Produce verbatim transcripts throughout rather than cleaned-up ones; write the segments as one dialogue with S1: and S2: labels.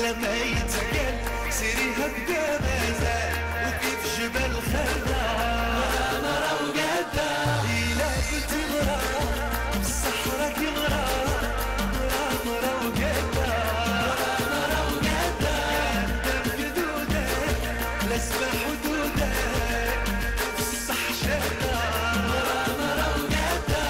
S1: لما يتقال سيري هكذا مازال وكيف جبل خردة مرة وقادة إلا قلت مرة بالصحراء كي مرة مرة مرة وقادة مرة وقادة قدام قدودك لازمة حدودك في الصح شادة مرة مرة وقادة.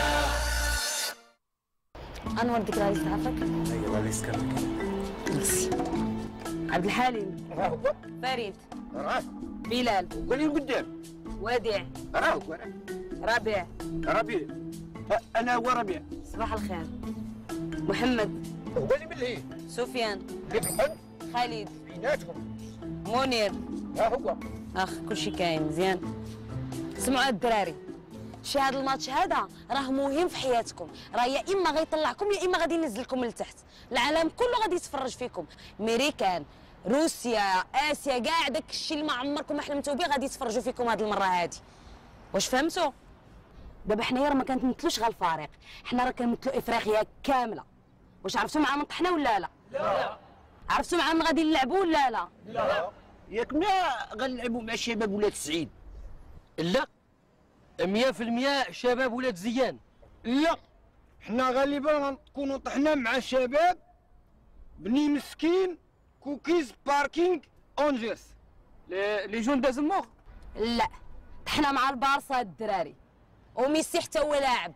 S2: أنور ديك راه يسعفك؟
S3: ايوا اللي سكرتك.
S2: ميرسي. عبد الحليم.
S3: راه هو.
S2: فريد.
S3: راه.
S2: بلال.
S3: قولي قدام.
S2: وديع.
S3: راه هو.
S2: ربيع.
S3: ربيع. انا هو ربيع.
S2: صباح الخير. محمد.
S3: هو اللي بالليل.
S2: سفيان.
S3: اللي بالحد.
S2: خالد.
S3: بيناتهم.
S2: منير.
S3: ها هو.
S2: اخ كلشي كاين مزيان. سمعوا الدراري، شي هذا الماتش هذا راه مهم في حياتكم، راه يا اما غيطلعكم يا اما غادي ينزلكم لتحت، العالم كله غادي يتفرج فيكم، ميريكان، روسيا، اسيا، كاع داك الشيء اللي ما عمركم ما حلمتوا به غادي يتفرجوا فيكم هذه المره هذه. واش فهمتوا؟ دابا حنايا راه ما كنتمثلوش غير الفريق، حنا راه كنمثلوا افريقيا كامله. واش عرفتوا مع من طحنا ولا لا؟ لا. عرفتوا مع من غادي نلعبوا ولا لا؟
S3: لا. ياك ما غنلعبوا مع الشباب ولاد السعيد؟
S4: لا مية في المية شباب ولاد زيان.
S3: لا حنا غالبا غنكونوا طحنا مع الشباب بني مسكين كوكيز باركينغ اونجرس
S4: لي جون دازمور.
S2: لا طحنا مع البارسا الدراري وميسي حتى هو لاعب.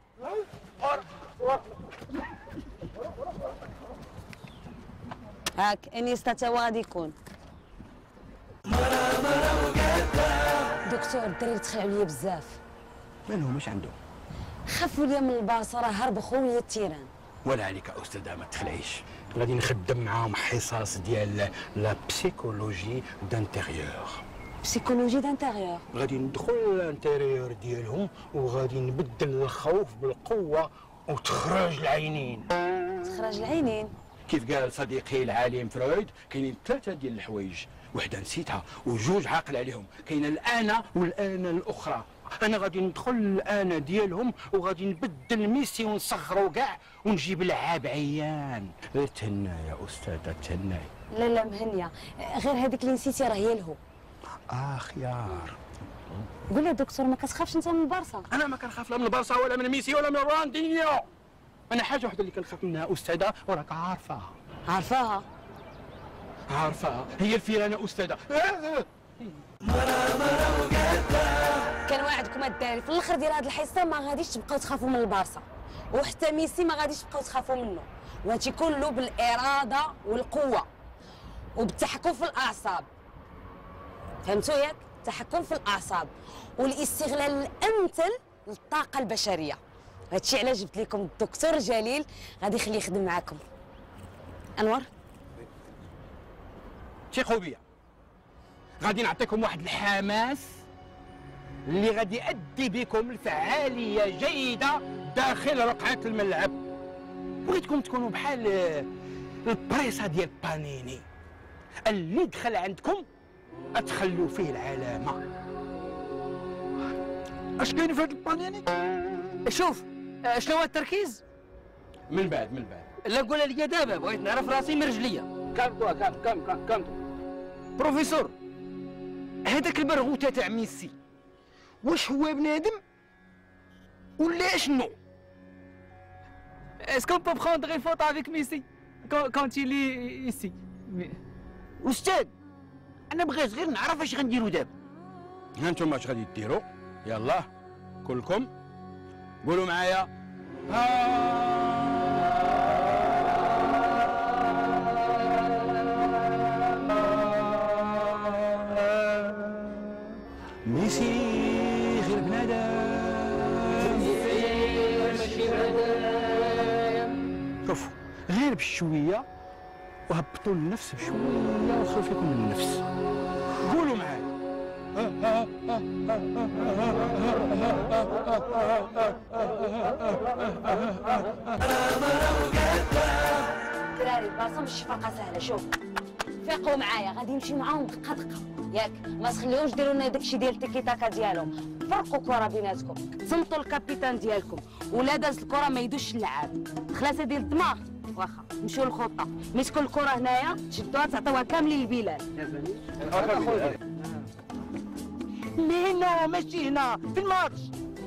S2: هاك انيستا تا هو غادي يكون. دكتور الدراري تخلعوا عليا بزاف.
S5: من هو مش عنده؟
S2: خافوا ليا من البارسا راه هربوا خويا التيران.
S5: ولا عليك استاذه ما تخلعيش، غادي نخدم معاهم حصص ديال لا بسيكولوجي دانتيريور.
S2: بسيكولوجي دانتيريور.
S5: غادي ندخل الانتيريور ديالهم وغادي نبدل الخوف بالقوه وتخرج العينين.
S2: تخرج العينين؟
S5: كيف قال صديقي العالم فرويد كاينين ثلاثه ديال الحوايج، وحده نسيتها وجوج عاقل عليهم، كاين الانا والانا الاخرى. انا غادي ندخل الانا ديالهم وغادي نبدل ميسي ونصغرو كاع ونجيب لعاب عيان. غير تهنى يا استاذه تهنى.
S2: لا لا مهنيه، غير هذيك اللي نسيتي راه هي الهو.
S5: اه خيار.
S2: قول لي دكتور ما كتخافش انت من البارسا؟
S5: انا ما كنخاف لا من البارسا ولا من ميسي ولا من رونالدينيو. انا حاجه وحده اللي كنخاف منها استاذه وراك عارفاها.
S2: عارفاها؟
S5: عارفاها هي الفيرانه استاذه.
S1: مرة مرة وقادة.
S2: كنوعدكم الدراري في الاخر ديال هذه الحصه ما غاديش تبقاو تخافوا من البارسا، وحتى ميسي ما غاديش تبقاو تخافوا منه، وهادشي كله بالاراده والقوه وبالتحكم في الاعصاب. فهمتوا ياك؟ التحكم في الاعصاب والاستغلال الامثل للطاقه البشريه. هادشي علاش جبت لكم الدكتور جليل غادي يخليه يخدم معاكم. انور
S5: ثقوا بيا، غادي نعطيكم واحد الحماس اللي غادي يؤدي بكم لفعاليه جيده داخل رقعه الملعب. بغيتكم تكونوا بحال البريصه ديال بانيني، اللي دخل عندكم اتخلوا فيه العلامه.
S3: اش كاين في هذا البانيني؟
S4: شوف شنو هو التركيز؟
S5: من بعد من بعد
S4: لا قولها لي دابا، بغيت نعرف راسي من رجليا.
S3: كامتوا كام كام كام كامتوا.
S4: بروفيسور هذاك البرغوثه تاع ميسي
S3: واش هو بنادم ولا شنو؟
S4: Est-ce qu'on peut prendre une photo avec Messi quand, quand il est ici?
S3: استاذ انا بغيت غير نعرف اش غنديروا دابا.
S5: ها انتم اش غادي ديروا؟ يلا كلكم قولوا معايا. ميسي غير بنادم. شوفوا غير بشويه وهبطوا النفس بشويه وخففوا من النفس. قولوا معايا.
S2: دراري البلاصه مش فاقه سهله. شوف فيقوا معايا، غادي نمشي معاهم دقه دقه ياك، ما تخليوش ديروا لنا داكشي ديال التيكي تاكا ديالهم. فرقوا كره بيناتكم، تصمتوا الكابيتان ديالكم ولا داز الكره ما يدوش اللعاب. خلاصه ديال الدماغ واخا نمشيو للخطه، مسكوا الكره هنايا تشدوها تعطيوها كاملين للبلال.
S3: هنا ماشي هنا في الماتش.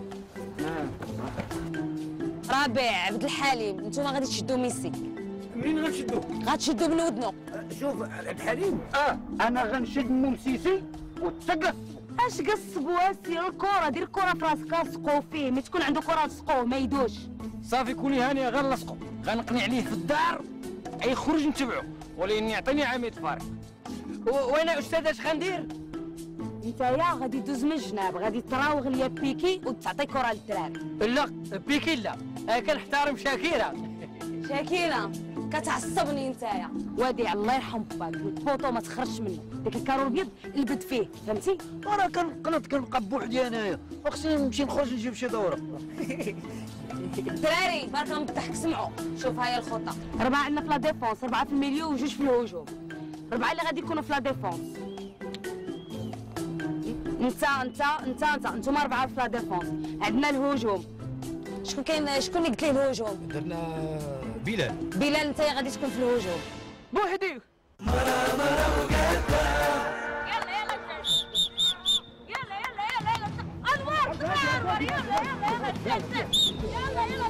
S2: رابع عبد الحليم، نتوما غادي تشدوا ميسي.
S3: منين غنشدو؟
S2: غتشدوا من ودنو.
S3: شوف عبد الحليم، اه انا غنشد مو مسيسي وتسقف.
S2: اش قصبوا سير الكره، دير الكره في راسك لصقوا فيه، ملي تكون عنده كره لصقوه ما يدوش.
S4: صافي كوني هانيه غنلصقو، غنقنع عليه في الدار يخرج نتبعو، ولكن يعطيني عميد فارق. وانا استاذ اش غندير؟
S2: نتايا غادي دوز من الجناب، غادي تراوغ ليا بيكي وتعطي كره للدراري.
S4: لا بيكي لا، أنا كنحترم شاكيرا.
S2: شاكيرة كتعصبني نتايا. وادي الله يرحم باك البوطو ما تخرجش منه، داك الكارو الابيض البد فيه، فهمتي؟
S3: انا كنقنط كنبقى بوحدي انايا، وخصني نمشي نخرج نجيب شي دوره.
S2: الدراري بارك الله من الضحك سمعوا، شوف هاي الخطه، ربعه عندنا في لا ديفونس، ربعه في الميليو وجوج في الهجوم. ربعه اللي غادي يكونوا في لا ديفونس. انت انت انت انت انتوما اربعه في لا ديفونس، عندنا الهجوم. شكون كاين شكون اللي قلت ليه الهجوم؟
S6: درنا بلال.
S2: بلال انت غادي تكون في الهجوم.
S4: بوحدي.
S1: مرة مرة وقدام.
S7: يلا يلا يلا يلا يلا يلا انور انور يلا يلا يلا يلا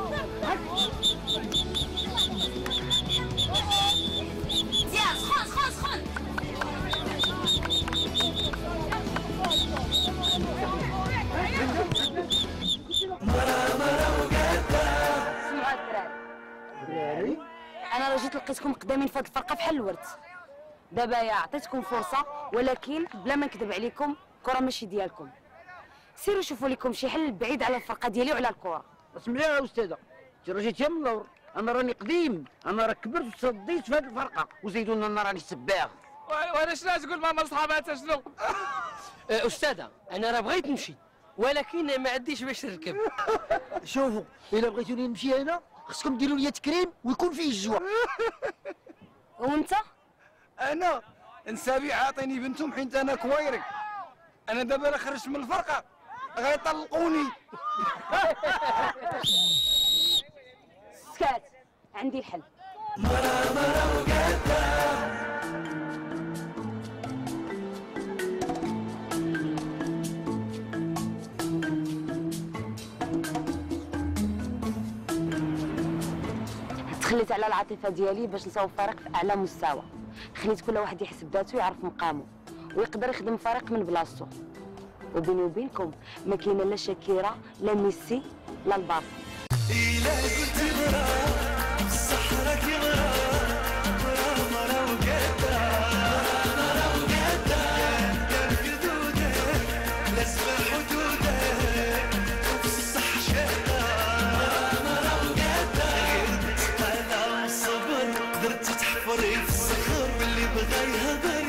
S7: يلا يلا سخون سخون سخون.
S1: مرة مرة وقدام.
S2: سمعوا الدراري، انا راه جيت لقيتكم قدامين في هاد الفرقه بحال الورد. دابا يا عطيتكم فرصه، ولكن بلا ما نكذب عليكم الكره ماشي ديالكم. سيروا شوفوا لكم شي حل بعيد على الفرقه ديالي وعلى الكره.
S3: اسمعي يا استاذه، انت راه جيتي من اللور، انا راني قديم، انا راه كبرت وتصديت في هذه الفرقه، وزيدونا انا راني سباغ.
S4: وانا شنو تقول ماما لصحاباتها شنو؟ استاذه انا راه بغيت نمشي، ولكن ما عنديش باش نركب.
S3: شوفوا الا بغيتوني نمشي انا خصكم ديروا لي تكريم ويكون فيه الجوع.
S2: وانت؟
S5: انا نسابي عاطيني بنتهم حيت انا كويرك. انا دابا راه خرجت من الفرقه غيطلقوني.
S2: سكات، عندي الحل.
S1: مرة مرة وقدام.
S2: تخليت على العاطفه ديالي باش نصاوب فريق في اعلى مستوى، خليت كل واحد يحسب ذاته ويعرف مقامه ويقدر يخدم فريق من بلاصتو. وبيني وبينكم ما كاينه لا شاكيرا لا ميسي لا الباص.
S1: إلا قلت مرة بصح راك مرة. مرة مرة وقدام. مرة وقدام. كان حدودك لازمة حدودك وبصح شاكا. مرة مرة وقدام. غير أنا وصبر قدرت تحفري في الصخر باللي بغا يهضر.